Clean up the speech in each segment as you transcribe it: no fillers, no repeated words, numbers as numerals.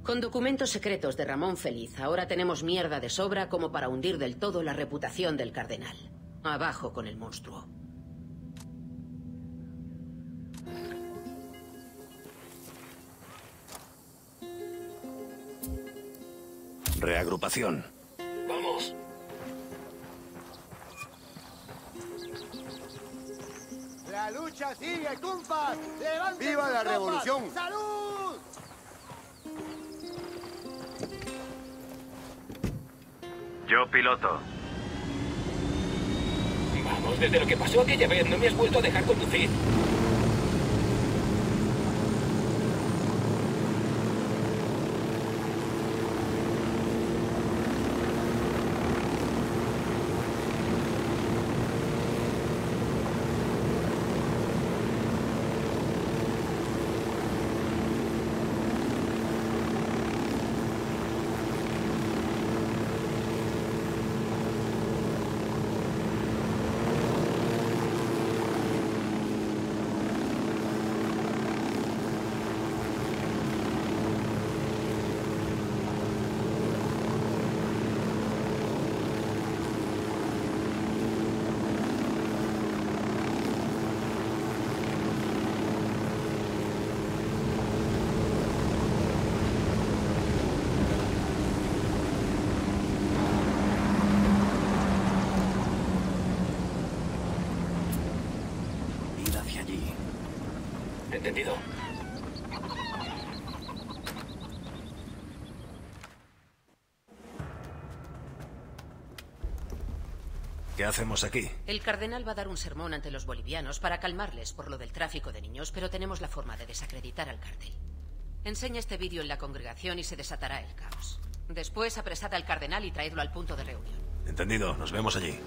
Con documentos secretos de Ramón Feliz, ahora tenemos mierda de sobra como para hundir del todo la reputación del cardenal. Abajo con el monstruo. Reagrupación. Vamos. La lucha sigue, compas. ¡Levanten ¡Viva la sus revolución! copas! ¡Salud! Yo piloto. Vamos, desde lo que pasó aquella vez no me has vuelto a dejar conducir. Ir hacia allí. Entendido. ¿Qué hacemos aquí? El cardenal va a dar un sermón ante los bolivianos para calmarles por lo del tráfico de niños, pero tenemos la forma de desacreditar al cártel. Enseña este vídeo en la congregación y se desatará el caos. Después apresad al cardenal y traedlo al punto de reunión. Entendido, nos vemos allí.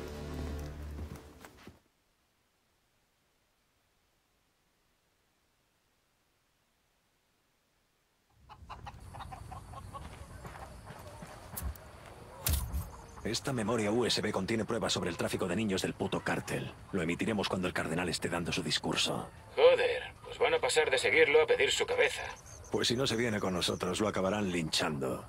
Esta memoria USB contiene pruebas sobre el tráfico de niños del puto cártel. Lo emitiremos cuando el cardenal esté dando su discurso. Joder, pues van a pasar de seguirlo a pedir su cabeza. Pues si no se viene con nosotros, lo acabarán linchando.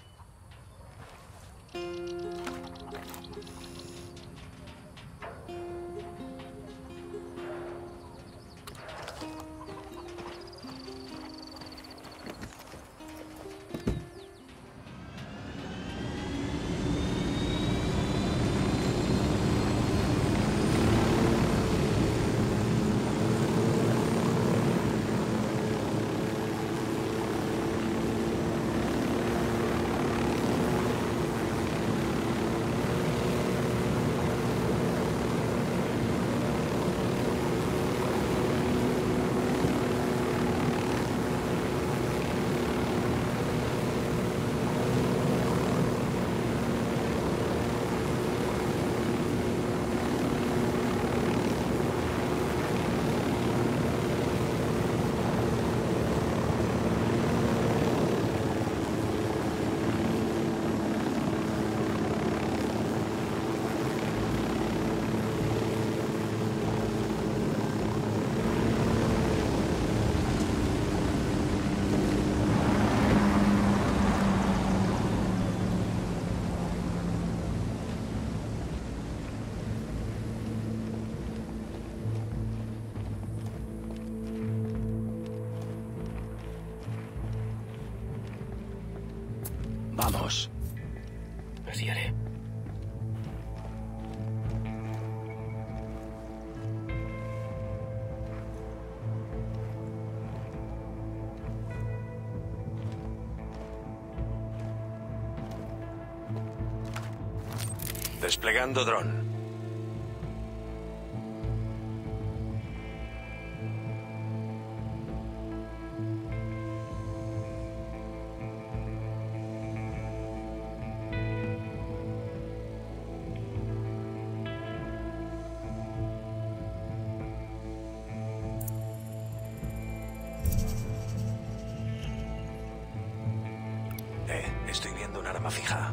Vamos. Así haré. Desplegando dron. Estoy viendo un arma fija.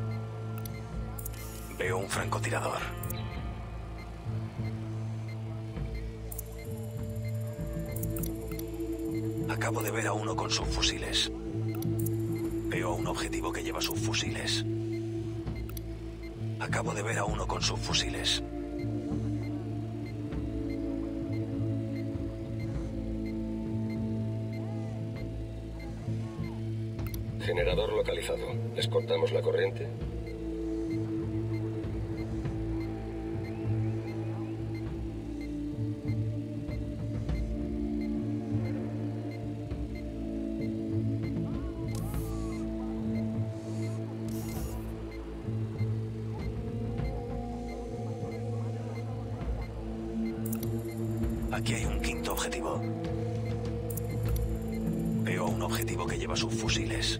Veo un francotirador. Acabo de ver a uno con subfusiles. Veo a un objetivo que lleva subfusiles. Acabo de ver a uno con subfusiles. Generador localizado. ¿Les cortamos la corriente? Aquí hay un quinto objetivo. Veo a un objetivo que lleva subfusiles.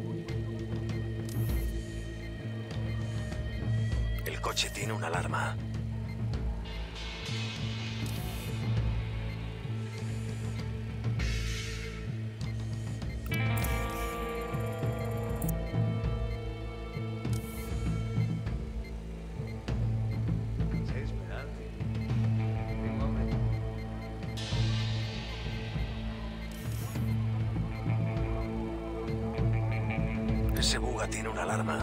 El coche tiene una alarma. Ese buga tiene una alarma.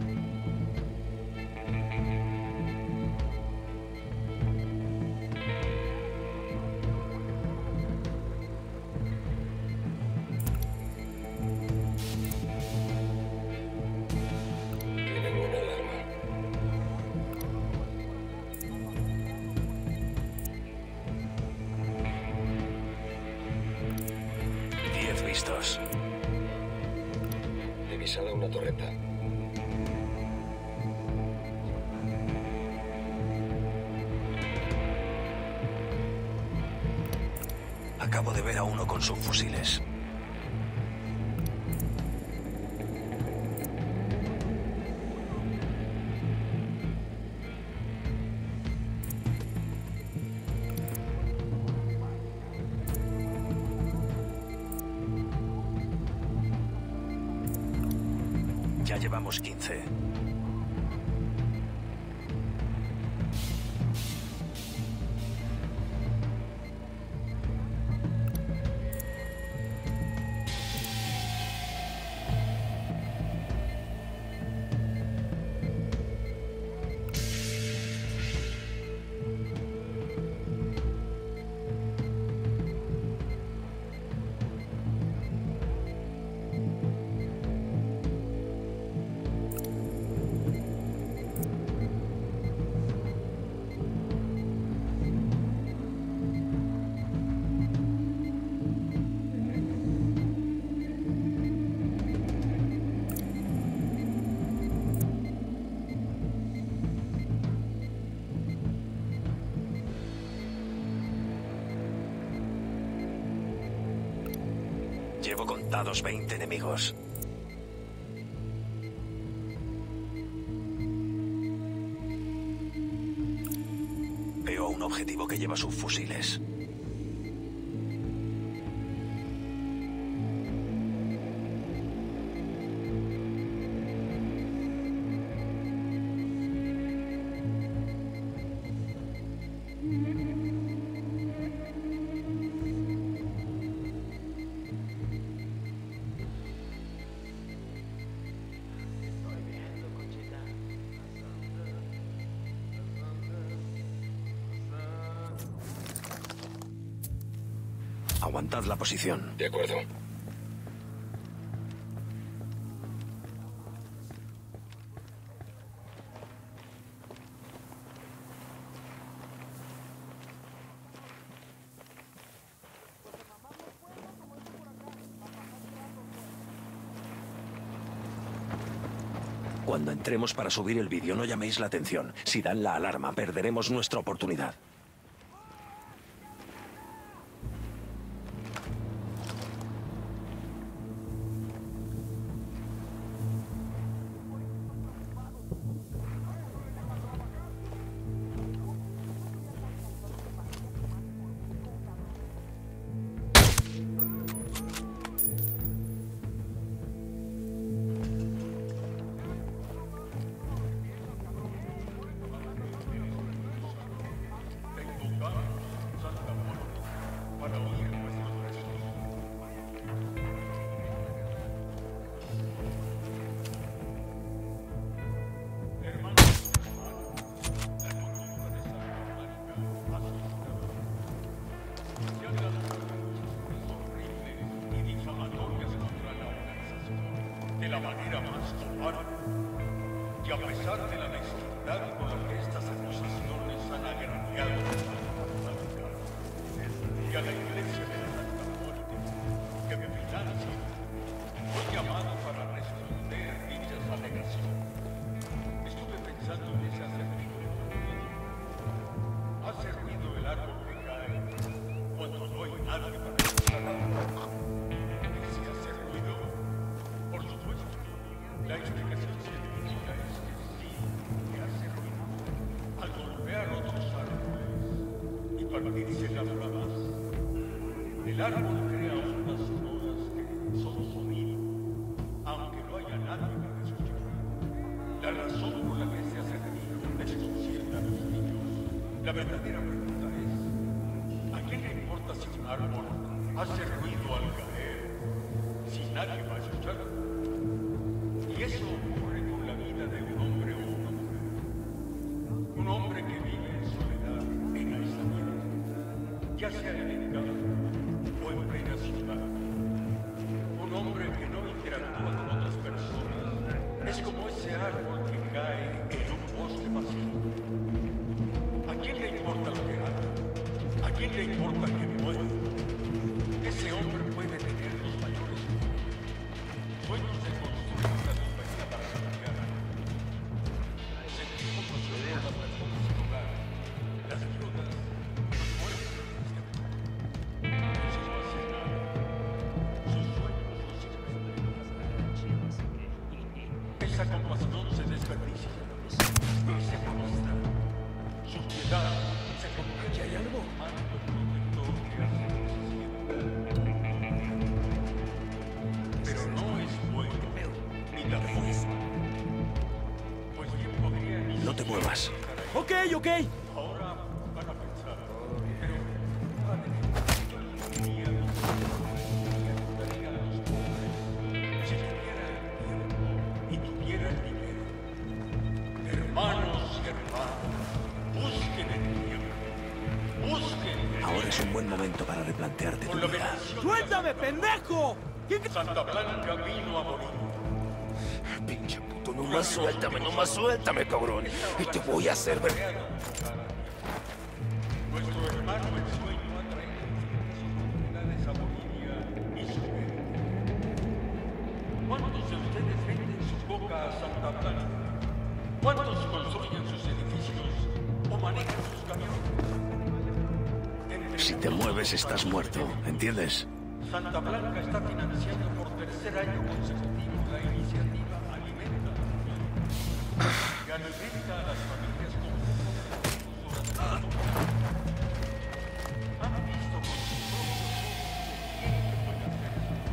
Tienen una alarma. Diez vistos. Divisada una torreta. Acabo de ver a uno con subfusiles. Ya llevamos 15. Llevo contados 20 enemigos. Veo a un objetivo que lleva subfusiles. Aguantad la posición. De acuerdo. Cuando entremos para subir el vídeo, no llaméis la atención. Si dan la alarma, perderemos nuestra oportunidad. a pesar de la mezquindad con la que estas acusaciones han agraviado y a la Iglesia de la Santa Muerte, que me financia, fue llamado para responder dichas alegaciones. Estuve pensando en ese acertijo. Hace ruido el árbol que cae cuando no hay nadie para escuchar. ¿Y si hace ruido? Por supuesto. La explicación científica es que sí, que hace ruido al golpear otros árboles y partirse las ramas. El árbol crea ondas sonoras que son sonido, aunque no haya nadie para escuchar. La razón por la que se hace ruido desconcierta a los niños. La verdadera pregunta es, ¿a quién le importa si un árbol hace ruido al caer si nadie va a escuchar? Y eso ocurre con la vida de un hombre o una mujer. Un hombre que vive en soledad, en aislamiento, ya sea en el campo o en plena ciudad. Un hombre que no interactúa con otras personas es como ese árbol que cae en un bosque vacío. ¿A quién le importa lo que haga? ¿A quién le importa que muera? Ese hombre puede tener los mayores sueños de construir una compañía para cambiar. Sentir compasión por las personas sin hogar, las viudas, los muertos en este mundo. Eso no hace nada. Sus sueños los experimentan. Esa compasión se desperdicia. Es egoísta. Su piedad se convierte en algo humano protector que hace necesidad. Pero no es bueno, ni tampoco. Pues bien podría ni No te muevas. Ok. ahora van a pensar, pero padre, yo no diría que ayudaría a los pobres si tuviera el tiempo y tuviera el dinero. Hermanos y hermanas, busquen el tiempo, busquen el Ahora es un buen momento para replantearte tu Con la vida. bendición de ¡Suéltame, Santa pendejo! Santa Blanca vino a morir. Pinche puto, nomás suéltame, cabrón. Y te voy a hacer ver. Nuestro hermano el sueño ha traído sus comunidades a Bolivia y su gente. ¿Cuántos de ustedes venden su coca a Santa Blanca? ¿Cuántos construyen sus edificios o manejan sus camiones? Si te mueves, estás muerto. ¿Entiendes? Santa Blanca está financiando por tercer año consecutivo la iniciativa Alimenta que alimenta a las familias con sus horas. Han visto con sus propios ojos quién puede hacer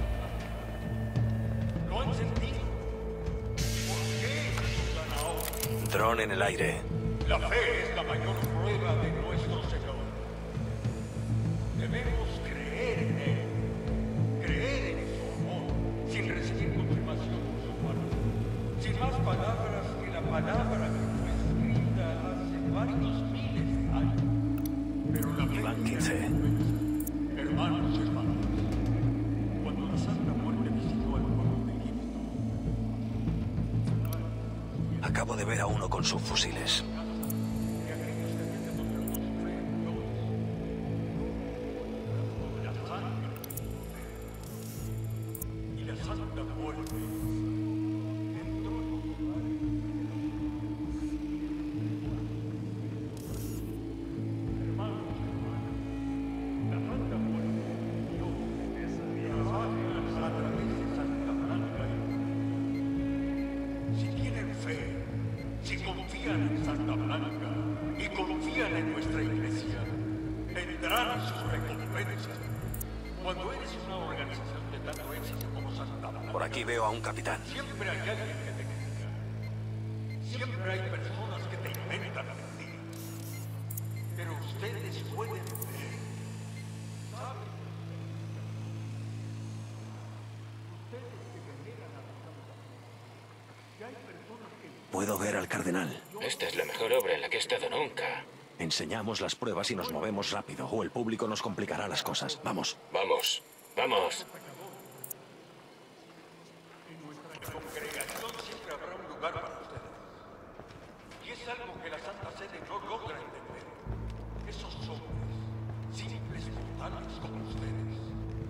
eso. Lo han sentido. ¿Por qué están ahora? Dron en el aire. La fe es la mayor prueba de nuestro Señor. Debemos creer en Él. Creer en su amor, sin recibir confirmación humana, sin más palabras que la palabra que fue escrita hace varios miles de años. Pero la Iván 15. hermanos y hermanas, cuando la Santa Muerte visitó al pueblo de Egipto, Acabo de ver a uno con subfusiles. y aquellos que habían demostrado su fe en Dios, la sangre y la Santa Muerte entró en los lugares. Hermanos y hermanas, la Santa Muerte dio a través de Santa Blanca. Si tienen fe, si confían en Santa Blanca y confían en nuestra iglesia, tendrán sus recompensas. Cuando eres una organización de tanto éxito como Santa Blanca, Por aquí veo a un capitán. siempre hay alguien que te critica. Siempre hay personas que te inventan mentiras. Pero ustedes pueden ver. ¿Saben? Ustedes que veneran a la Santa Muerte, que hay personas que Puedo ver al cardenal. Esta es la mejor obra en la que he estado nunca. Enseñamos las pruebas y nos movemos rápido, o el público nos complicará las cosas. Vamos. Vamos, vamos. en nuestra congregación siempre habrá un lugar para ustedes.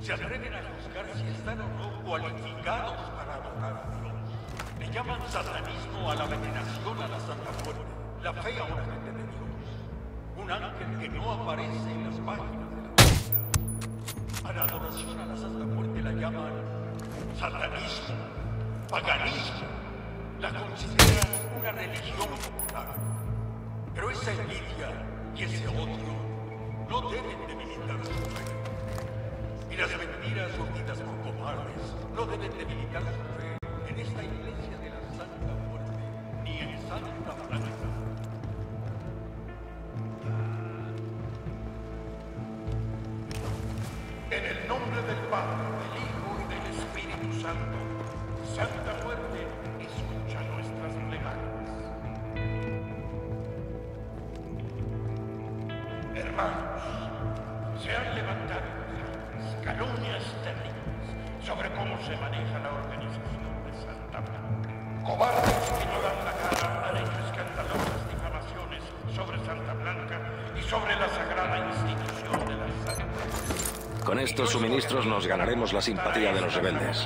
se atreven a juzgar si están o no cualificados para adorar a Dios. Le llaman satanismo a la veneración a la Santa Muerte, la fe a un agente de Dios, un ángel que no aparece en las páginas de la Biblia. A la adoración a la Santa Muerte la llaman satanismo, paganismo, la consideran una religión popular. Pero esa envidia y ese odio no deben debilitar su fe. Y las mentiras oídas por cobardes no deben debilitar su fe en esta iglesia de la Santa Muerte, ni en Santa Blanca. En el nombre del Padre, del Hijo y del Espíritu Santo, Santa Muerte, escucha nuestras plegarias. Hermanos, se han levantado calumnias terribles sobre cómo se maneja la organización de Santa Blanca. Cobardes que no dan la cara han hecho escandalosas difamaciones sobre Santa Blanca y sobre la sagrada institución de la Santa. Con estos suministros nos ganaremos la simpatía de los rebeldes.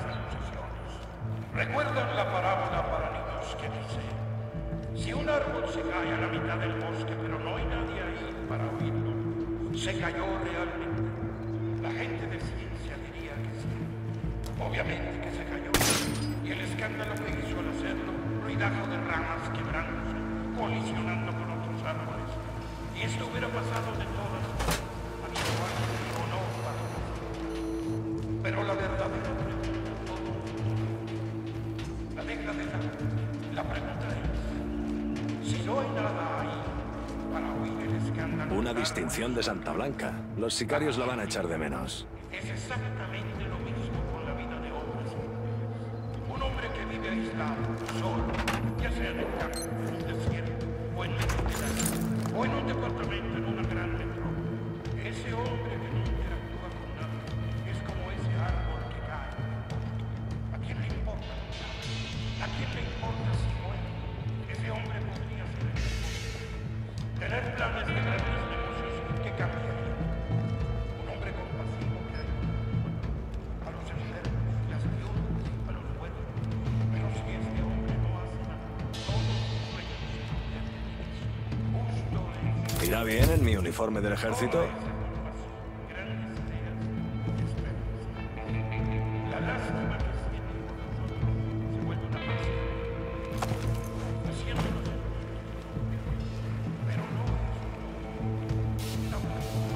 ¿Recuerdan la parábola para niños que dice: si un árbol se cae a la mitad del bosque pero no hay nadie ahí para oírlo, se cayó realmente? La gente de ciencia diría que sí. Obviamente que se cayó. Y el escándalo que hizo al hacerlo, ruidajo de ramas quebrándose, colisionando con otros árboles. Y esto hubiera pasado de todas formas, habiendo ángeles o no para nosotros. Pero la verdadera pregunta, la deja de lado. La pregunta es: si no hay nada ahí para oír el escándalo... Una distinción de Santa Blanca. Los sicarios la van a echar de menos. Es exactamente lo mismo con la vida de hombres y mujeres. Un hombre que vive aislado, solo, ya sea en el campo, en un desierto, o en medio de la nada, o en un departamento en una gran metrópoli. Ese hombre que no interactúa con nadie es como ese árbol que cae. ¿A quién le importa? ¿A quién le importa si muere? Ese hombre podría ser el mejor. Tener planes de grandes negocios que cambiarían. Un hombre compasivo que ayuda a los enfermos, las viudas, a los huérfanos. Pero si este hombre no hace nada, todos sus sueños se convierten en eso. Justo es. ¿Irá bien en mi uniforme del ejército? Grandes ideas y esperanzas. La lástima que siente por nosotros se vuelve una pasión, haciéndonos pero no es tampoco.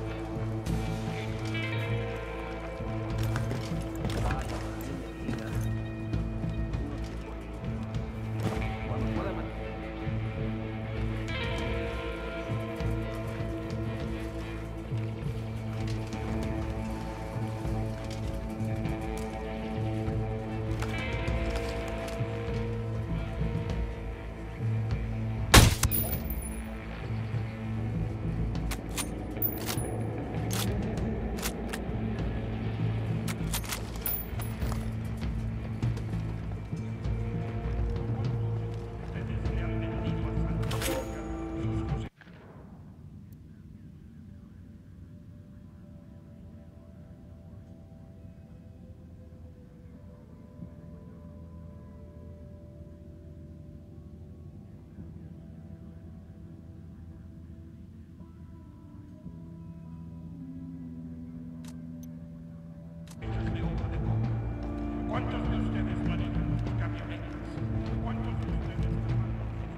¿Cuántos de ustedes manejan camionetas? ¿Cuántos de ustedes trabajan?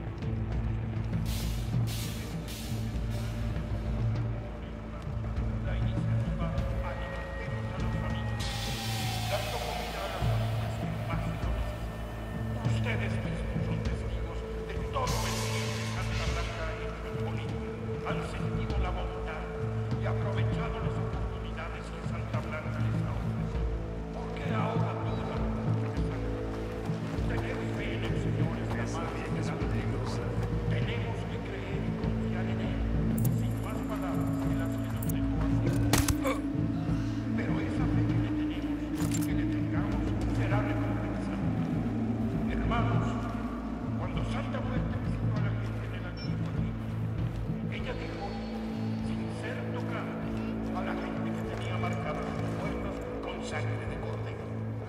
La iniciativa Alimentemos a las familias, dando comida a las familias que más lo necesitan. Ustedes mismos son testigos de todo el bien que Santa Blanca ha hecho en política. Han sentido la bondad y aprovechado las oportunidades que Santa Blanca les ha ofrecido. ¿Por qué ahora dudan? Tener fe en el Señor es más bien que nada. Tenemos que creer y confiar en Él, sin más palabras que las que nos dejó así. Pero esa fe que le tenemos y que le tengamos será recompensada. Hermanos, cuando Santa Muerte visitó a la gente en el antiguo Egipto, ella dijo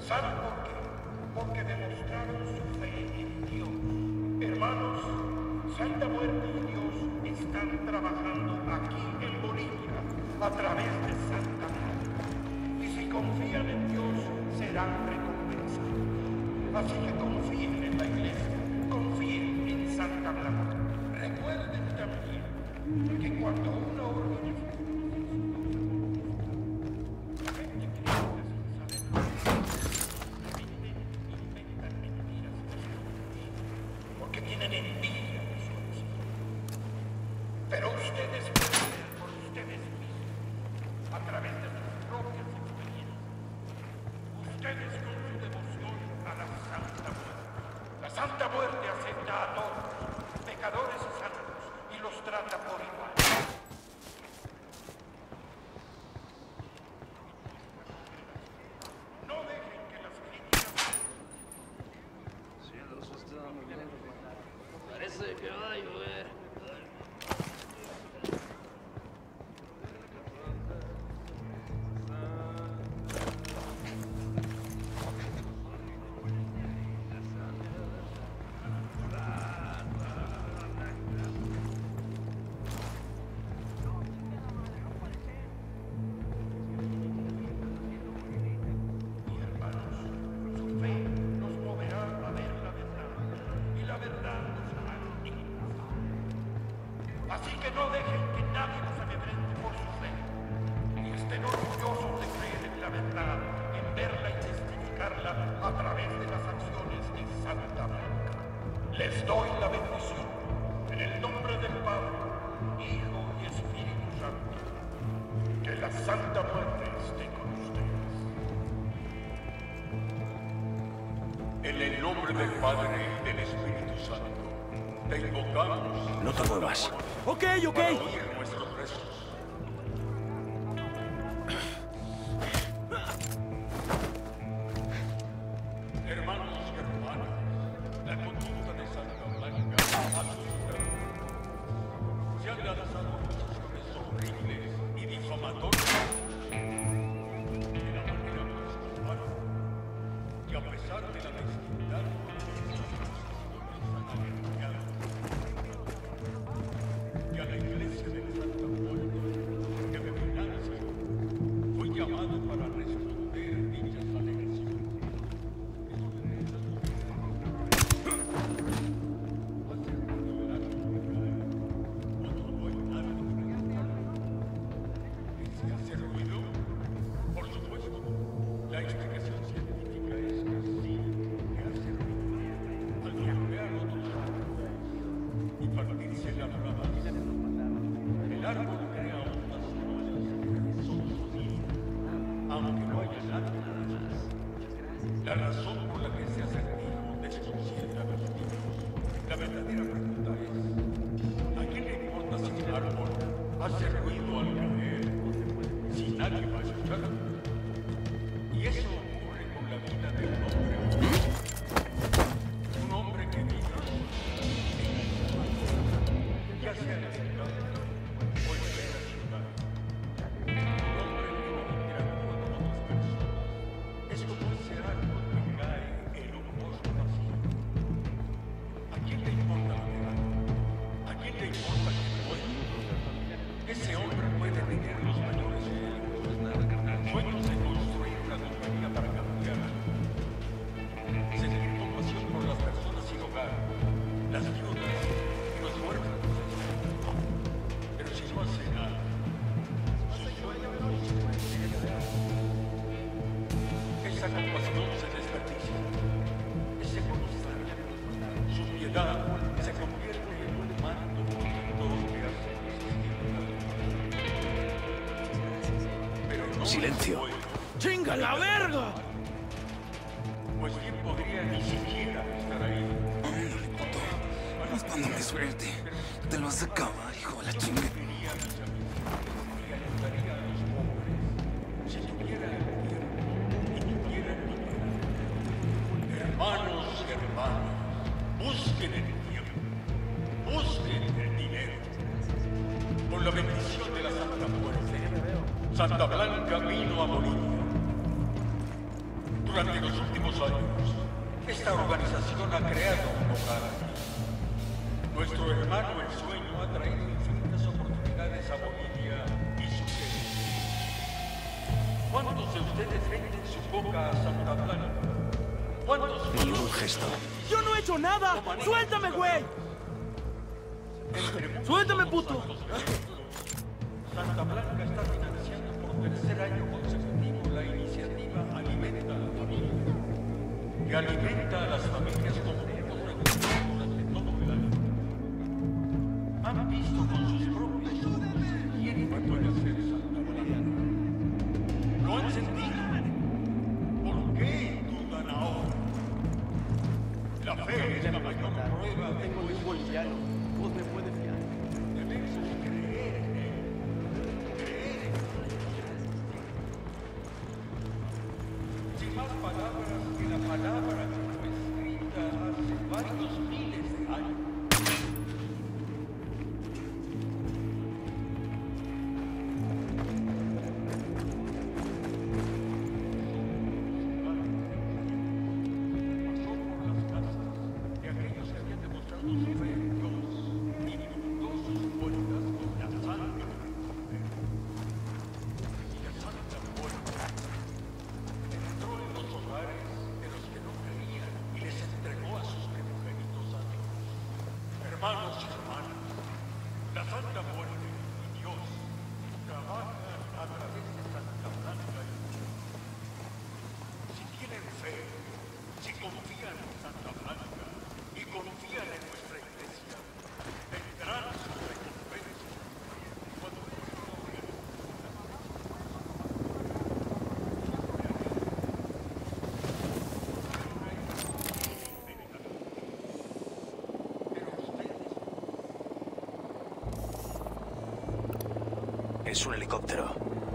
¿Saben por qué? Porque demostraron su fe en Dios. Hermanos, Santa Muerte y Dios están trabajando aquí en Bolivia a través de Santa Blanca. Y si confían en Dios, serán recompensados. Así que confíen en la iglesia, confíen en Santa Blanca. Recuerden también que cuando una organización tienen envidia de nosotros. Pero ustedes pueden ver por ustedes mismos, a través de sus propias experiencias. Ustedes con su devoción a la Santa Muerte. La Santa Muerte acepta a todos, pecadores y santos, y los trata por igual. No dejen que las críticas... Parece que va a llover. Así que no dejen que nadie los amedrente por su fe. Y estén orgullosos de creer en la verdad, en verla y testificarla a través de las acciones de Santa Blanca. Les doy la bendición en el nombre del Padre, Hijo y Espíritu Santo. Que la Santa Muerte esté con ustedes. En el nombre del Padre y del Espíritu Santo, te invocamos. No te muevas. Ok. Para oír nuestros rezos. Hermanos y hermanas, la conducta de Santa Blanca ha suscitado. Se han lanzado acusaciones horribles y difamatorias de la manera más culpable. Y a pesar de la mezquindad, y a la iglesia de Santa Muerte, que me financia, fui llamado para responder dichas alegaciones. ¿Se hace ruido? Por supuesto, la explicación científica es que sí, que hace ruido. Al golpear otros árboles y partirse las ramas, el árbol crea ondas sonoras que son sonido, aunque no haya nada detrás. La razón por la que ese acertijo desconcierta a los niños, la verdadera pregunta es: ¿a quién le importa si el árbol hace ruido al caer, si nadie va a escuchar? Y eso ocurre con la vida de un hombre. Un hombre que vive ya sea en la ciudad o en la ciudad. Un hombre que no interactúa con otras personas. Es como ese árbol que cae en un bosque vacío. ¿A quién le importa lo que haga? ¿A quién le importa que muera? Ese hombre puede tener los mayores sueños de construir una compañía para cambiar. Sentir compasión por las personas sin hogar, las viudas y los huérfanos. Pero si no hace nada, sus sueños no se pueden realizar. Esa compasión se desperdicia. Ese conocer, su piedad se convierte en un manto protector que hace resistir la vida. Pero no Silencio. ¡Chinga la verga! Pues bien podría ni siquiera estar ahí. Ándale, puto. Raspándome suerte. Te lo vas a acabar, hijo de la chinga. Serviría a mis amigos y ayudaría a los pobres. Si tuviera el tiempo y tuviera el dinero. Hermanos y hermanas, busquen el tiempo. Busquen el dinero. Con la bendición de la Santa Muerte, Santa Blanca vino a Bolivia. Durante los últimos años, esta organización ha creado un hogar. Nuestro hermano El Sueño ha traído infinitas oportunidades a Bolivia y su gente. ¿Cuántos de ustedes venden su coca a Santa Blanca? ¿Cuántos? Ni un gesto. ¡Yo no he hecho nada! ¡Suéltame, güey! ¡Suéltame, puto! Santa Blanca está financiando por tercer año consecutivo la iniciativa Alimenta a la Familia, que alimenta a las familias con fondos recursos durante todo el año. Han visto con sus propios ojos quién puede hacer Santa Blanca. ¿Lo han sentido? ¿Por qué dudan ahora? La fe es la mayor prueba de Tengo un boliviano. Vos me puedes fiar. debemos creer en él. Creer en él. Sin más palabras que la palabra que fue escrita hace varios miles de años. Pasó por las casas de aquellos que habían demostrado su fe en Dios y inundó sus puertas con la sangre de la mujer. Y la santa muerte entró en los hogares de los que no creían y les entregó a sus primogénitos a Dios. Hermanos y hermanas, la santa muerte y Dios trabajan a través de Santa Blanca y si tienen fe, si confían en Santa Blanca y confían en nuestra iglesia, tendrán su recompensa. Cuando Es un helicóptero.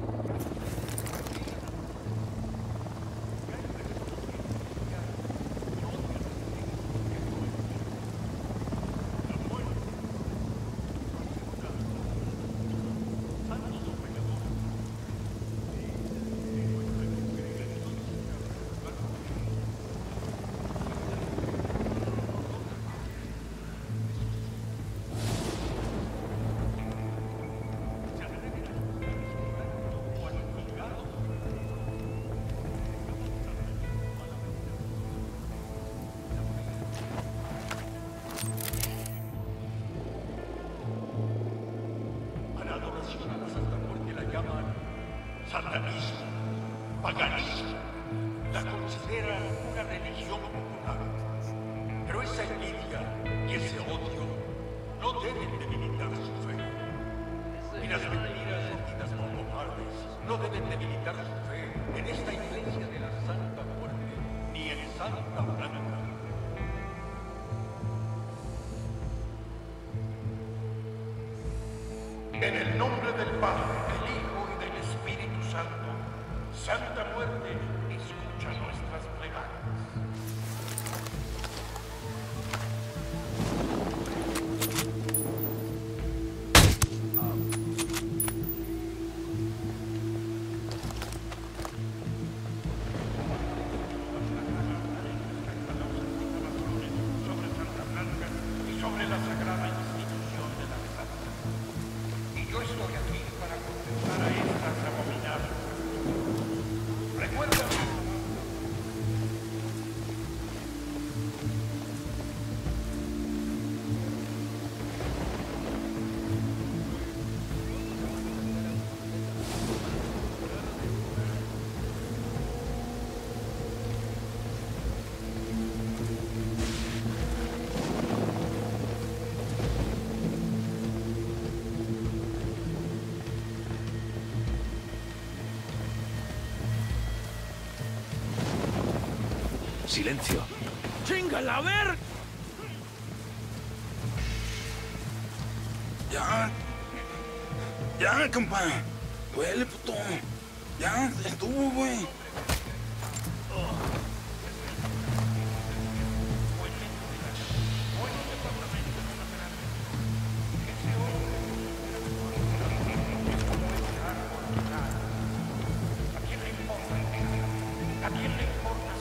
satanismo, paganismo, la consideran una religión popular. Pero esa envidia y ese odio no deben debilitar su fe. Y las mentiras sentidas por cobardes no deben debilitar su fe en esta iglesia de la Santa Muerte, ni en Santa Blanca. En el nombre del Padre, del Hijo y del Espíritu Santo, Santa Muerte, escucha nuestras plegarias. Sobre Santa Blanca y sobre la sagrada institución de la Santa. Y yo estoy aquí para contestar a estas abominables. Recuerda. Silencio. ¡Chingala, a ver! Ya, compa. Duele, puto. Ya estuvo, güey. ¿A quién le importa? ¿A quién le importa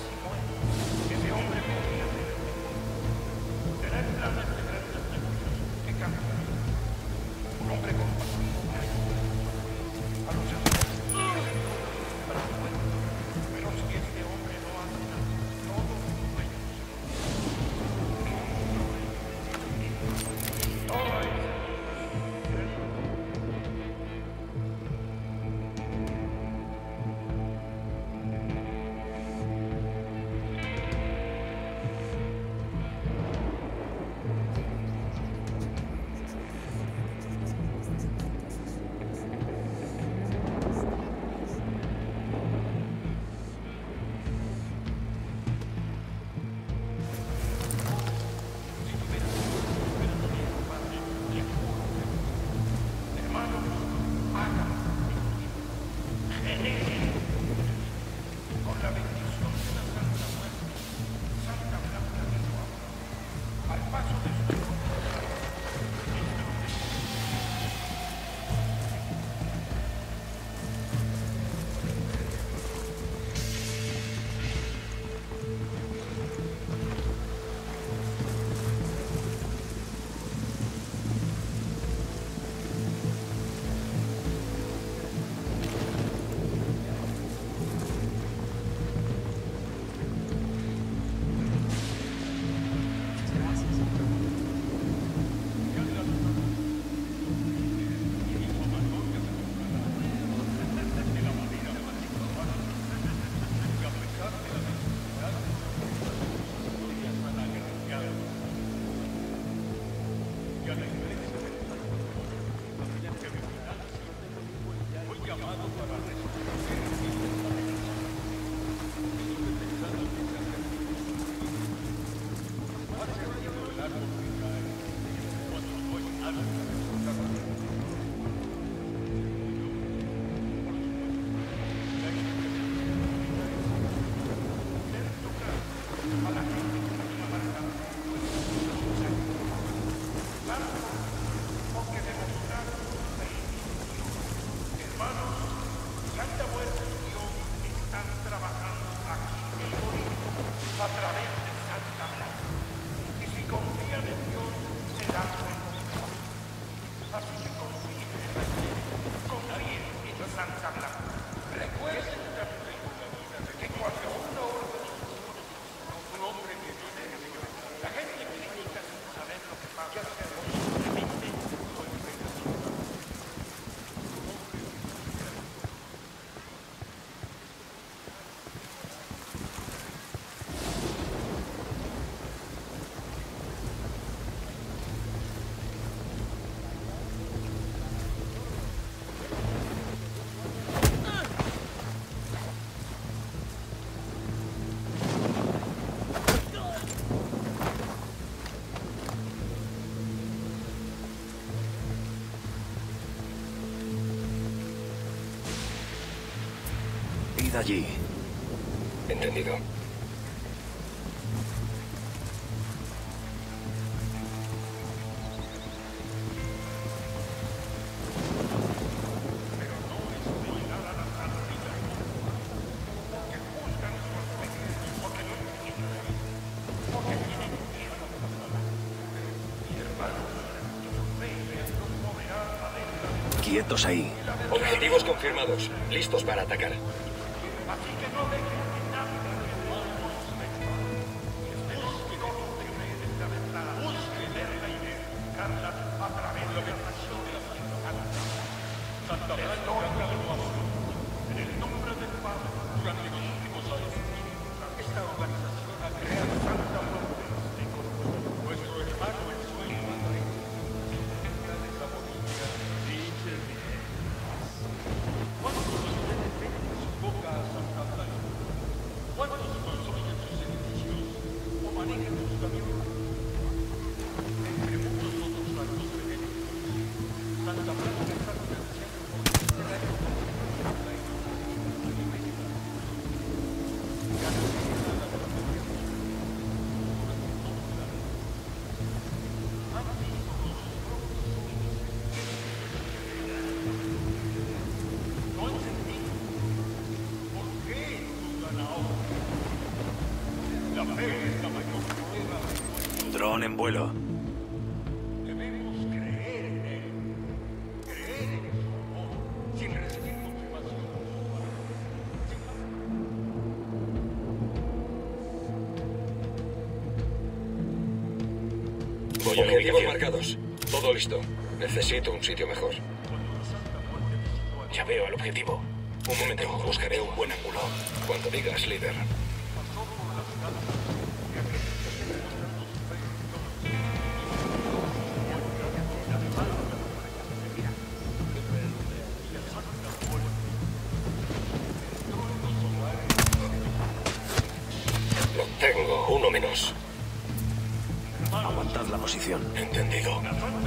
Id allí. Entendido. Quietos ahí. Objetivos confirmados. Listos para atacar. Dron en vuelo. Debemos creer en él. Creer en su amor, sin recibir confirmación. Objetivos marcados. Todo listo. Necesito un sitio mejor. Ya veo el objetivo. Un momento, buscaré un buen ángulo. Cuando digas, líder. Lo tengo, uno menos. Aguantad la posición. Entendido.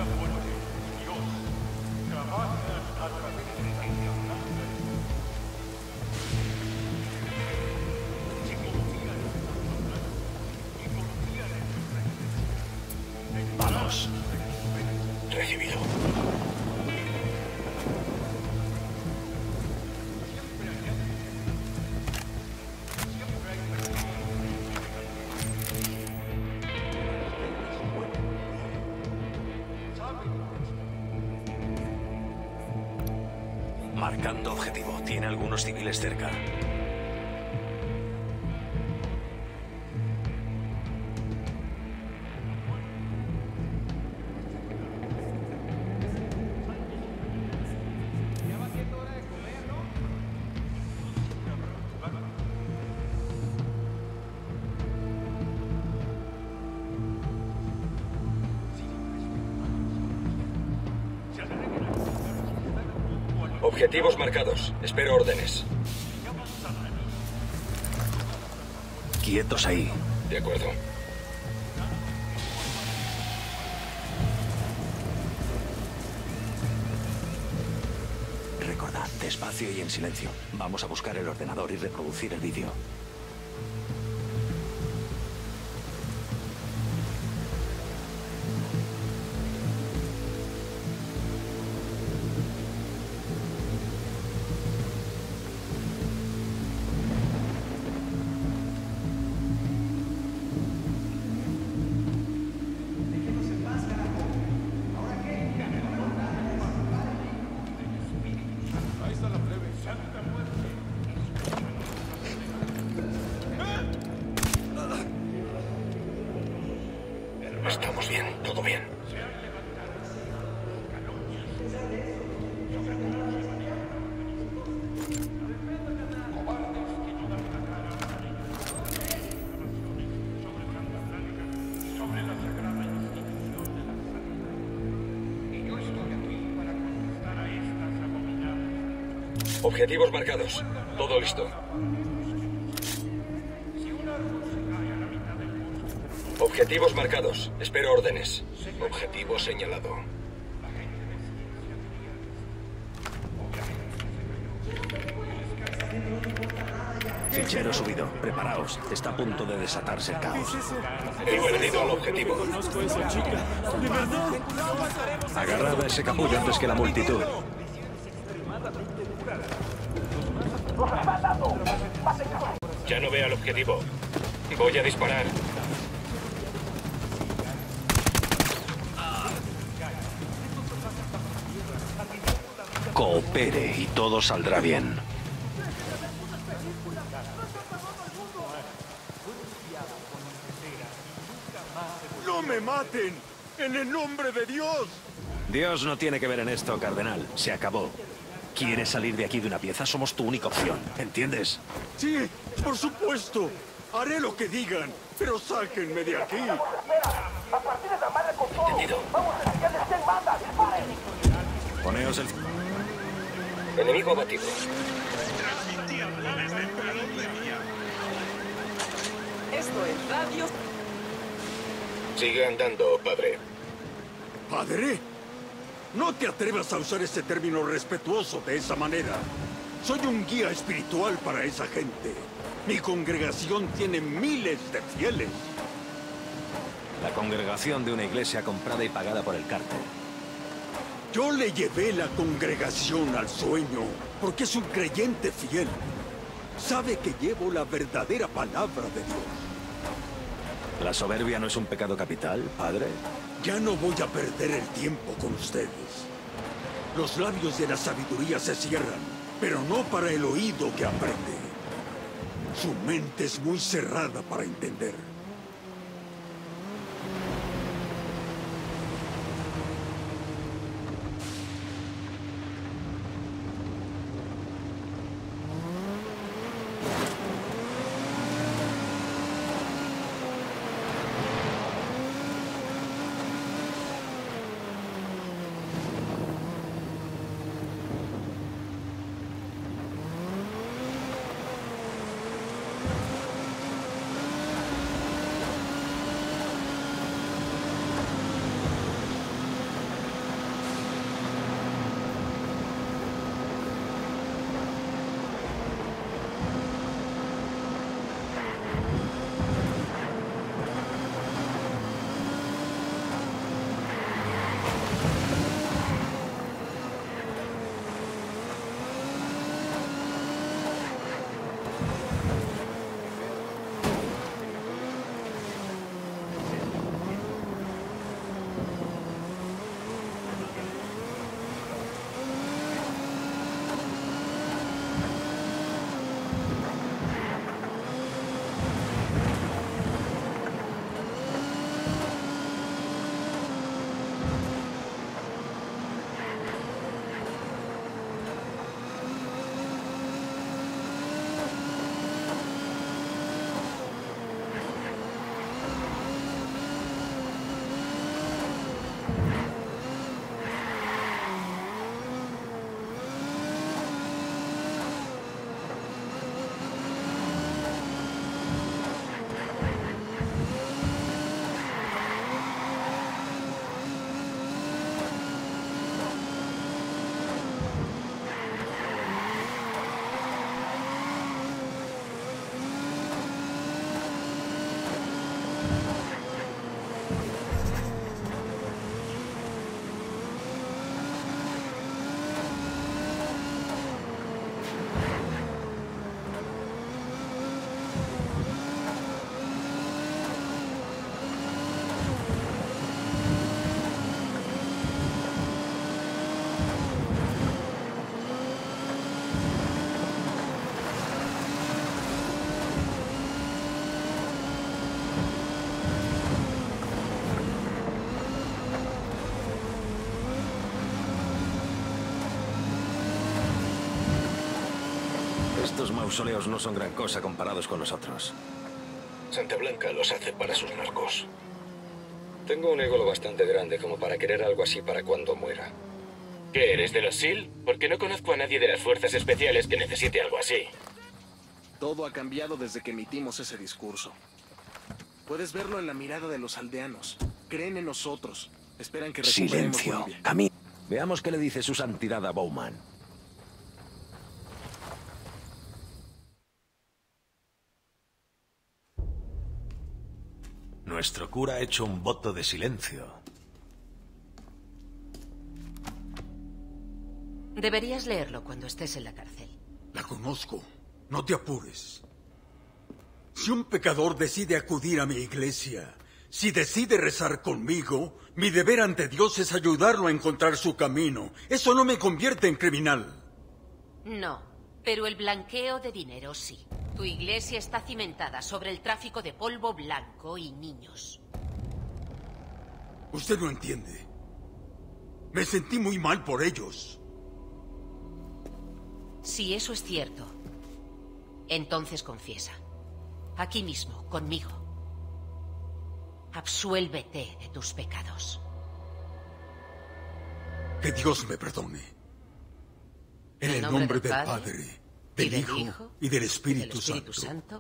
Vamos. Recibido. Marcando objetivo. Tiene algunos civiles cerca. Objetivos marcados. Espero órdenes. Quietos ahí. De acuerdo. Recordad, despacio y en silencio. Vamos a buscar el ordenador y reproducir el vídeo. Estamos bien, todo bien. Objetivos marcados. Todo listo. Objetivos marcados. Espero órdenes. Objetivo señalado. Fichero subido. Preparaos. Está a punto de desatarse el caos. He perdido al objetivo. Conozco a esa chica. ¿De verdad? Agarrad a ese capullo antes que la multitud. Ya no veo al objetivo. Voy a disparar. Coopere y todo saldrá bien. ¡No me maten! ¡En el nombre de Dios! Dios no tiene que ver en esto, cardenal. Se acabó. ¿Quieres salir de aquí de una pieza? Somos tu única opción. ¿Entiendes? Sí, por supuesto. Haré lo que digan, pero sáquenme de aquí. Entendido. Poneos el... Enemigo abatido. Esto es radio. Sigue andando, padre. ¿Padre? No te atrevas a usar ese término respetuoso de esa manera. Soy un guía espiritual para esa gente. Mi congregación tiene miles de fieles. La congregación de una iglesia comprada y pagada por el cártel. Yo le llevé la congregación al sueño porque es un creyente fiel. Sabe que llevo la verdadera palabra de Dios. ¿La soberbia no es un pecado capital, padre? Ya no voy a perder el tiempo con ustedes. Los labios de la sabiduría se cierran, pero no para el oído que aprende. Su mente es muy cerrada para entender. Estos mausoleos no son gran cosa comparados con los otros. Santa Blanca los hace para sus narcos. Tengo un ego lo bastante grande como para querer algo así para cuando muera. ¿Qué eres, de los SEAL? Porque no conozco a nadie de las fuerzas especiales que necesite algo así. Todo ha cambiado desde que emitimos ese discurso. Puedes verlo en la mirada de los aldeanos. Creen en nosotros. Esperan que recuperemos Silencio. Bolivia. Camino. Veamos qué le dice su santidad a Bowman. Nuestro cura ha hecho un voto de silencio. Deberías leerlo cuando estés en la cárcel. La conozco. No te apures. Si un pecador decide acudir a mi iglesia, si decide rezar conmigo, mi deber ante Dios es ayudarlo a encontrar su camino. Eso no me convierte en criminal. No, pero el blanqueo de dinero sí. Tu iglesia está cimentada sobre el tráfico de polvo blanco y niños. Usted no entiende. Me sentí muy mal por ellos. Si eso es cierto, entonces confiesa. Aquí mismo, conmigo. Absuélvete de tus pecados. Que Dios me perdone. En el nombre del Padre, del Hijo y del Espíritu Santo.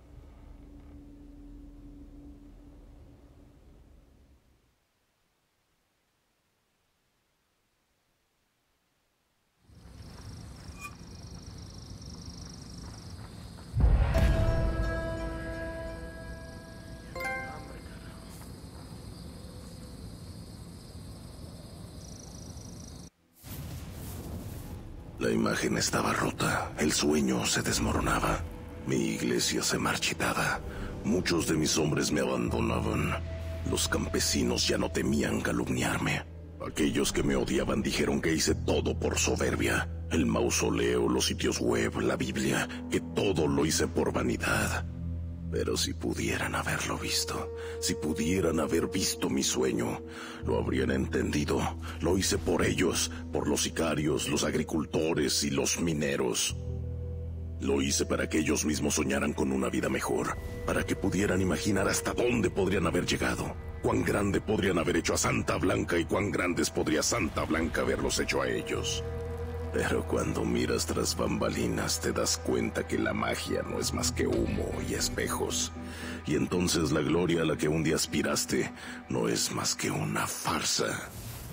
La imagen estaba rota, el sueño se desmoronaba, mi iglesia se marchitaba, muchos de mis hombres me abandonaban, los campesinos ya no temían calumniarme, aquellos que me odiaban dijeron que hice todo por soberbia, el mausoleo, los sitios web, la Biblia, que todo lo hice por vanidad. Pero si pudieran haberlo visto, si pudieran haber visto mi sueño, lo habrían entendido. Lo hice por ellos, por los sicarios, los agricultores y los mineros. Lo hice para que ellos mismos soñaran con una vida mejor, para que pudieran imaginar hasta dónde podrían haber llegado, cuán grande podrían haber hecho a Santa Blanca y cuán grandes podría Santa Blanca haberlos hecho a ellos. Pero cuando miras tras bambalinas te das cuenta que la magia no es más que humo y espejos. Y entonces la gloria a la que un día aspiraste no es más que una farsa.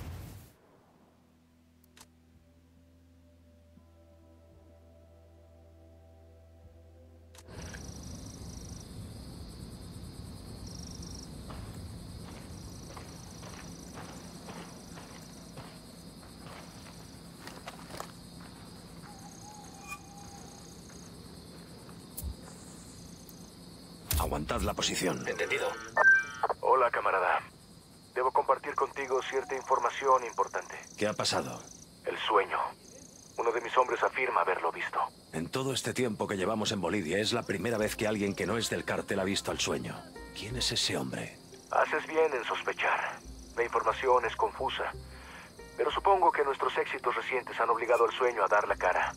Aguantad la posición. ¿Entendido? Hola, camarada. Debo compartir contigo cierta información importante. ¿Qué ha pasado? El sueño. Uno de mis hombres afirma haberlo visto. En todo este tiempo que llevamos en Bolivia, es la primera vez que alguien que no es del cártel ha visto el sueño. ¿Quién es ese hombre? Haces bien en sospechar. La información es confusa. Pero supongo que nuestros éxitos recientes han obligado al sueño a dar la cara.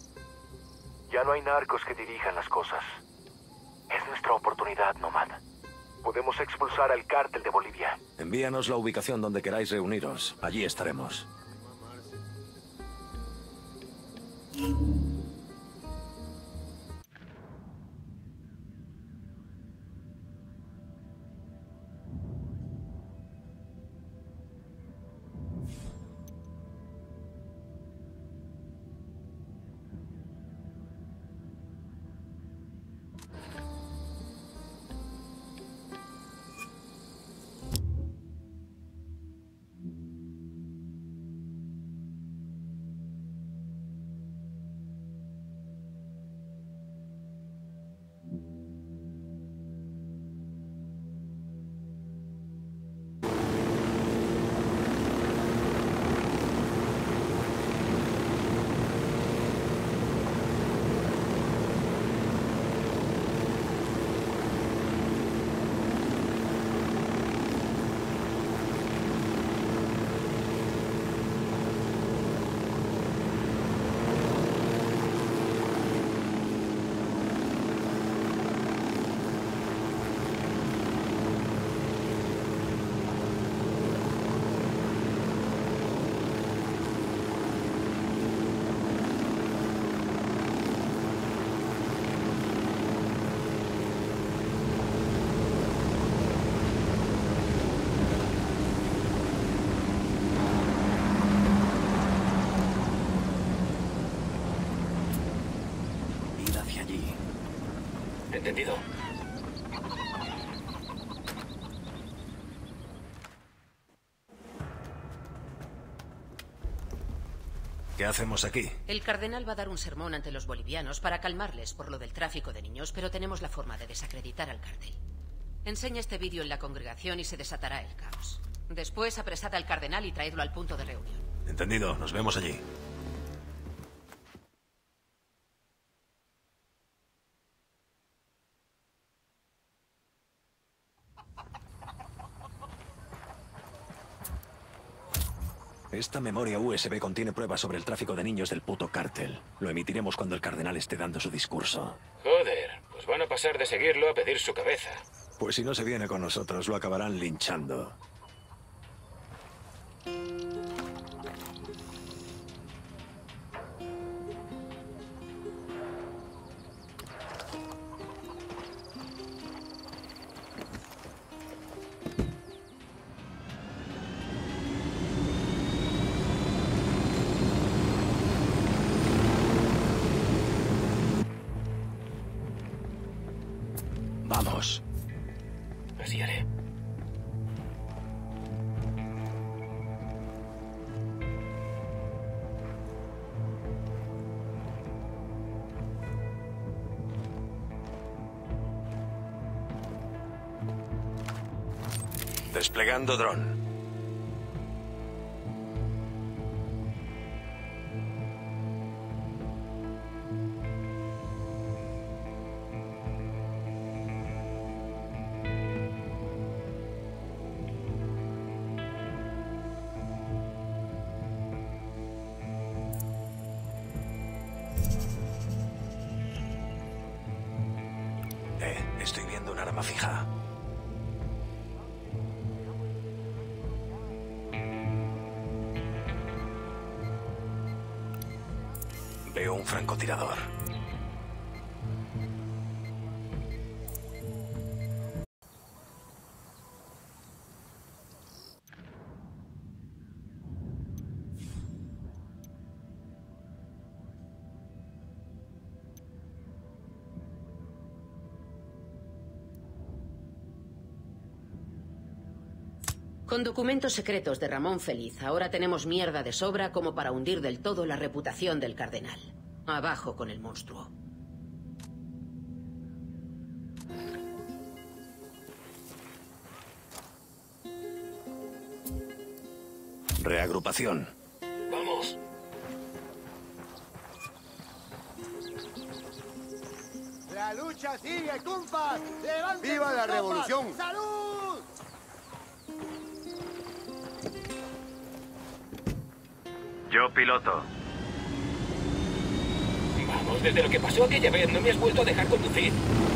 Ya no hay narcos que dirijan las cosas. Es nuestra oportunidad, Nomad. Podemos expulsar al cártel de Bolivia. Envíanos la ubicación donde queráis reuniros. Allí estaremos. ¿Entendido? ¿Qué hacemos aquí? El cardenal va a dar un sermón ante los bolivianos para calmarles por lo del tráfico de niños, pero tenemos la forma de desacreditar al cártel. Enseña este vídeo en la congregación y se desatará el caos. Después apresad al cardenal y traedlo al punto de reunión. Entendido, nos vemos allí. Esta memoria USB contiene pruebas sobre el tráfico de niños del puto cártel. Lo emitiremos cuando el cardenal esté dando su discurso. Joder, pues van a pasar de seguirlo a pedir su cabeza. Pues si no se viene con nosotros, lo acabarán linchando. Vamos. Así haré. Desplegando dron. Estoy viendo un arma fija. Veo un francotirador. Con documentos secretos de Ramón Feliz, ahora tenemos mierda de sobra como para hundir del todo la reputación del cardenal. Abajo con el monstruo. Reagrupación. Vamos. La lucha sigue, compas. ¡Levanten ¡Viva la sus revolución! copas! ¡Salud! Yo piloto. Vamos, desde lo que pasó aquella vez no me has vuelto a dejar conducir.